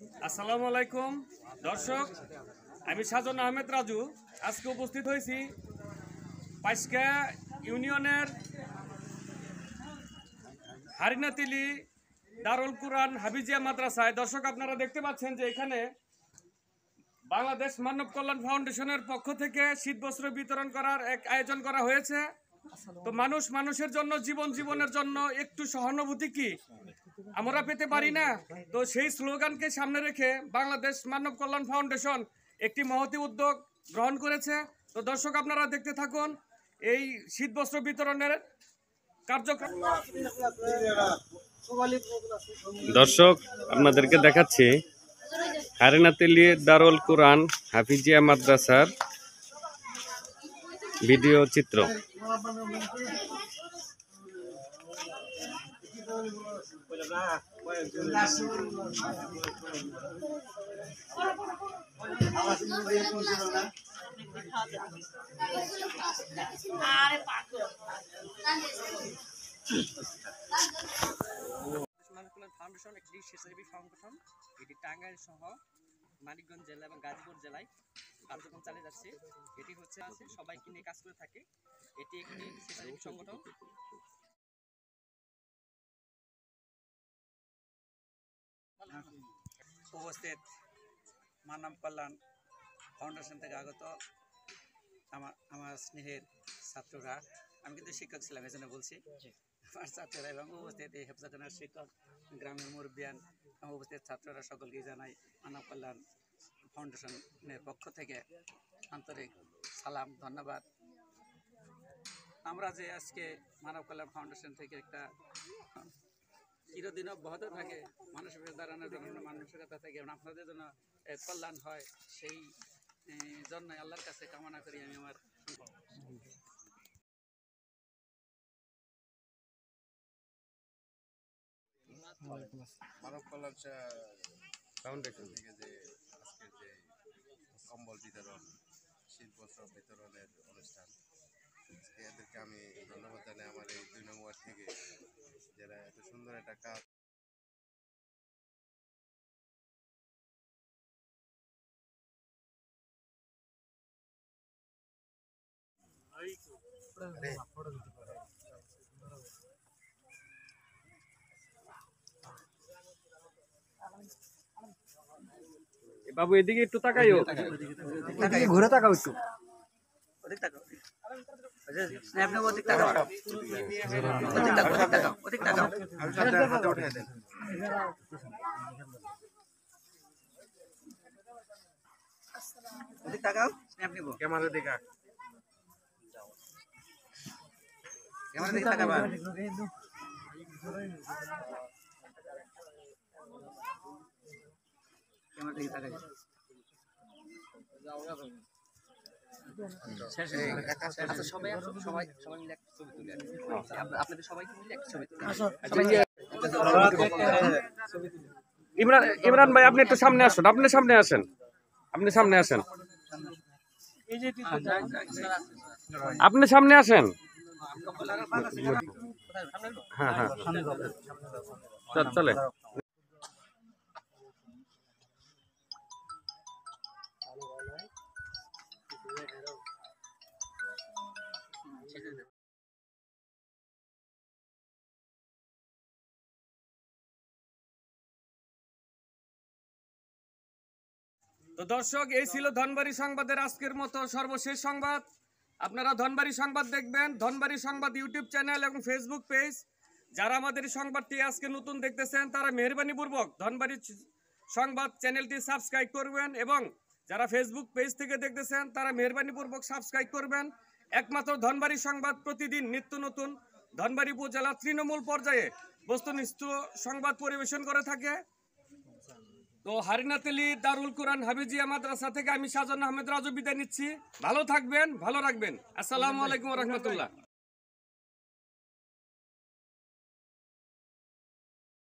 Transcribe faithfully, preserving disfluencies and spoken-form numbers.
আসসালামু আলাইকুম দর্শক, আমি সাজন আহমেদ রাজু আজকে উপস্থিত হয়েছি পাইসকা ইউনিয়নের হারিনাতিলি দারুল কুরআন হাফিজিয়া মাদ্রাসায়। দর্শক, আপনারা দেখতে পাচ্ছেন যে এখানে বাংলাদেশ মানব কল্যাণ ফাউন্ডেশনের পক্ষ থেকে শীত বস্ত্র বিতরণ করার এক আয়োজন করা হয়েছে। তো মানুষ মানুষের জন্য, জীবন জীবনের জন্য একটু সহানুভূতি কি আমরা পেতে পারি না? তো সেই স্লোগানকে সামনে রেখে বাংলাদেশ মানব কল্যাণ ফাউন্ডেশন একটি মহতি উদ্যোগ গ্রহণ করেছে। তো দর্শক, আপনারা দেখতে থাকুন এই শীত বস্ত্র বিতরণের কার্যক্রম। দর্শক, আপনাদেরকে দেখাচ্ছি হারিনাতিলি দারুল কুরআন হাফিজিয়া মাদ্রাসার ভিডিও চিত্র। ফাউন্ডেশন একটি স্বেচ্ছাসেবী সংগঠন। এটি টাঙ্গাইল সহ মানিকগঞ্জ জেলা এবং গাজীপুর জেলায় কার্যক্রম চালিয়ে যাচ্ছে। এটি হচ্ছে সবাইকে নিয়ে কাজ করে থাকে। এটি একটি স্বেচ্ছাসেবী সংগঠন। উপস্থিত মানব কল্যাণ ফাউন্ডেশন থেকে আগত আমার আমার স্নেহের ছাত্ররা, আমি কিন্তু শিক্ষক ছিলাম এই জন্য বলছি, আমার ছাত্ররা এবং উপস্থিত এই হেফাজতের শিক্ষক, গ্রামের মুরব্বিয়ান এবং উপস্থিত ছাত্ররা সকলকে জানাই মানব কল্যাণ ফাউন্ডেশনের পক্ষ থেকে আন্তরিক সালাম, ধন্যবাদ। আমরা যে আজকে মানব কল্যাণ ফাউন্ডেশন থেকে একটা চিরদিন অব্যাহত থাকে মানুষের দাঁড়ানোর জন্য, মানসিকতা থেকে আপনাদের জন্য কল্যাণ হয়, সেই জন্য আল্লাহর কাছে কামনা করি আমি আমার মানব কল্যাণ ফাউন্ডেশন থেকে যে আজকের যে কম্বল বিতরণ, শীত বস্ত্র বিতরণের অনুষ্ঠান, এদেরকে আমি ধন্যবাদ জানাই। আমার এই দুই নং ওয়ার্ড থেকে যারা এত সুন্দর একটা কাজ বাবু, এদিকে একটু তাকাইও, ঘুরে তাকাও একটু, ওদিক তাকাও, স্ন্যাপ নেব, ওদিক তাকাও, ওদিক তাকাও, ওদিক তাকাও, ওদিক তাকাও, হাতে উঠিয়ে দেন, ওদিক তাকাও, স্ন্যাপ নেব, ক্যামেরা দেখা ক্যামেরা দিকে তাকাবা, ক্যামেরা দিকে তাকাই। আচ্ছা, সবাই সবাই সবাই মিলে একটা ছবি তুলে আপনাদের সবাইকে মিলে একটা ছবি তুলে। ইমরান ইমরান ভাই, আপনি একটু সামনে আসুন, আপনি সামনে আসেন, আপনি সামনে আসেন, আপনি সামনে আসেন। হ্যাঁ হ্যাঁ, চলে। তো দর্শক, এই ছিল ধনবাড়ি সংবাদের আজকের মতো সর্বশেষ সংবাদ। আপনারা ধনবাড়ি সংবাদ দেখবেন, ধনবাড়ি সংবাদ ইউটিউব চ্যানেল এবং ফেসবুক পেজ। যারা আমাদের সংবাদটি আজকে নতুন দেখতেছেন তারা মেহরবানিপূর্বক ধনবাড়ি সংবাদ চ্যানেলটি সাবস্ক্রাইব করবেন, এবং যারা ফেসবুক পেজ থেকে দেখতেছেন তারা মেহরবানিপূর্বক সাবস্ক্রাইব করবেন। একমাত্র ধনবাড়ি সংবাদ প্রতিদিন নিত্য নতুন ধনবাড়ি উপজেলা তৃণমূল পর্যায়ে বস্তুনিষ্ঠ সংবাদ পরিবেশন করে থাকে। তো হারিনাতিলি দারুল কুরআন হাফিজিয়া মাদ্রাসা থেকে আমি সাজন আহমেদ রাজু বিদায় নিচ্ছি। ভালো থাকবেন, ভালো রাখবেন। আসসালামু আলাইকুম ওয়া রাহমাতুল্লাহ।